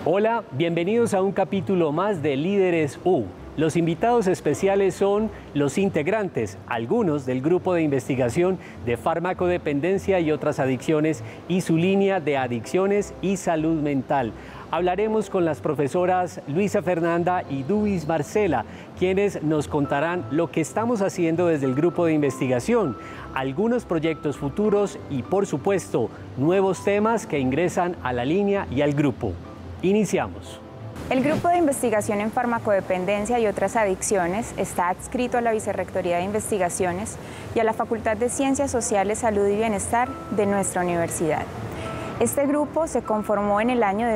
Hola, bienvenidos a un capítulo más de Líderes U. Los invitados especiales son los integrantes, algunos del grupo de investigación de farmacodependencia y otras adicciones y su línea de adicciones y salud mental. Hablaremos con las profesoras Luisa Fernanda y Dubis Marcela, quienes nos contarán lo que estamos haciendo desde el grupo de investigación, algunos proyectos futuros y, por supuesto, nuevos temas que ingresan a la línea y al grupo. Iniciamos. El Grupo de Investigación en Farmacodependencia y otras adicciones está adscrito a la Vicerrectoría de Investigaciones y a la Facultad de Ciencias Sociales, Salud y Bienestar de nuestra universidad. Este grupo se conformó en el año de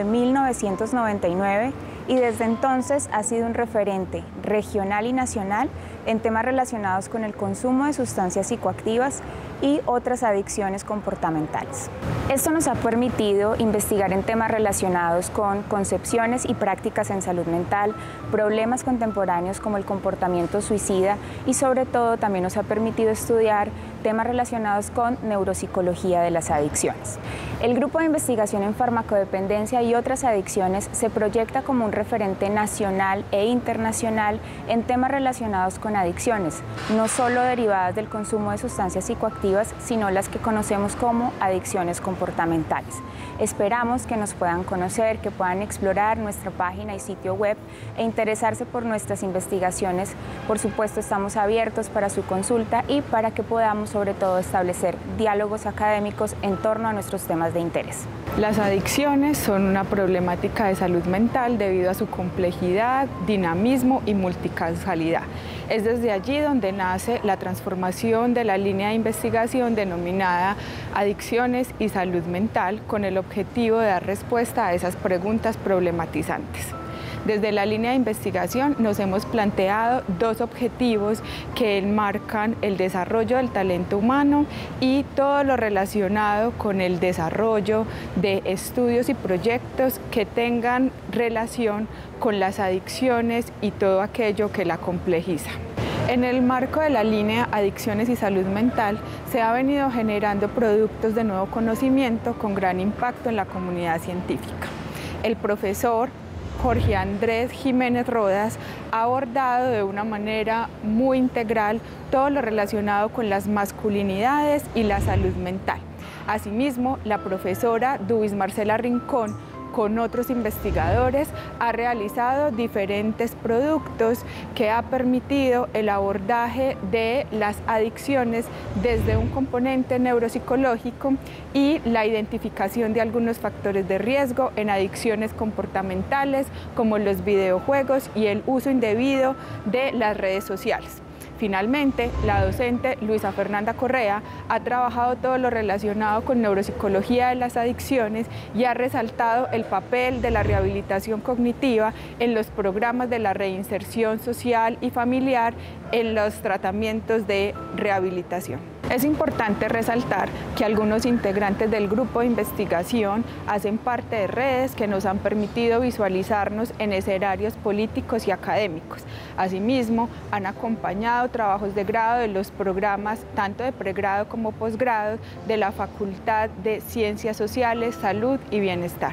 1999 y desde entonces ha sido un referente regional y nacional en temas relacionados con el consumo de sustancias psicoactivas y otras adicciones comportamentales. Esto nos ha permitido investigar en temas relacionados con concepciones y prácticas en salud mental, problemas contemporáneos como el comportamiento suicida y sobre todo también nos ha permitido estudiar temas relacionados con neuropsicología de las adicciones. El Grupo de Investigación en Farmacodependencia y otras adicciones se proyecta como un referente nacional e internacional en temas relacionados con adicciones, no solo derivadas del consumo de sustancias psicoactivas, sino las que conocemos como adicciones comportamentales. Esperamos que nos puedan conocer, que puedan explorar nuestra página y sitio web e interesarse por nuestras investigaciones. Por supuesto, estamos abiertos para su consulta y para que podamos sobre todo establecer diálogos académicos en torno a nuestros temas de interés. Las adicciones son una problemática de salud mental debido a su complejidad, dinamismo y multicausalidad. Es desde allí donde nace la transformación de la línea de investigación denominada Adicciones y Salud Mental, con el objetivo de dar respuesta a esas preguntas problematizantes. Desde la línea de investigación nos hemos planteado dos objetivos que enmarcan el desarrollo del talento humano y todo lo relacionado con el desarrollo de estudios y proyectos que tengan relación con las adicciones y todo aquello que la complejiza. En el marco de la línea Adicciones y Salud Mental se ha venido generando productos de nuevo conocimiento con gran impacto en la comunidad científica. El profesor Jorge Andrés Jiménez Rodas ha abordado de una manera muy integral todo lo relacionado con las masculinidades y la salud mental. Asimismo, la profesora Dubis Marcela Rincón, con otros investigadores, ha realizado diferentes productos que ha permitido el abordaje de las adicciones desde un componente neuropsicológico y la identificación de algunos factores de riesgo en adicciones comportamentales como los videojuegos y el uso indebido de las redes sociales. Finalmente, la docente Luisa Fernanda Correa ha trabajado todo lo relacionado con neuropsicología de las adicciones y ha resaltado el papel de la rehabilitación cognitiva en los programas de la reinserción social y familiar en los tratamientos de rehabilitación. Es importante resaltar que algunos integrantes del grupo de investigación hacen parte de redes que nos han permitido visualizarnos en escenarios políticos y académicos. Asimismo, han acompañado trabajos de grado de los programas tanto de pregrado como posgrado de la Facultad de Ciencias Sociales, Salud y Bienestar.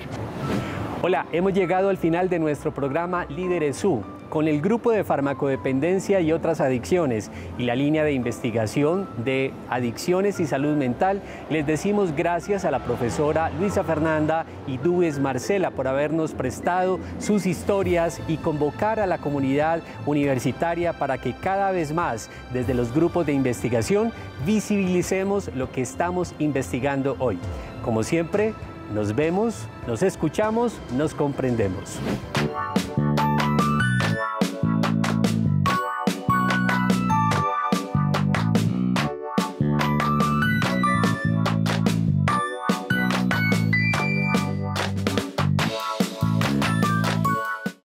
Hola, hemos llegado al final de nuestro programa Líderes U. Con el grupo de farmacodependencia y otras adicciones y la línea de investigación de adicciones y salud mental, les decimos gracias a la profesora Luisa Fernanda y Dubis Marcela por habernos prestado sus historias y convocar a la comunidad universitaria para que cada vez más, desde los grupos de investigación, visibilicemos lo que estamos investigando hoy. Como siempre, nos vemos, nos escuchamos, nos comprendemos.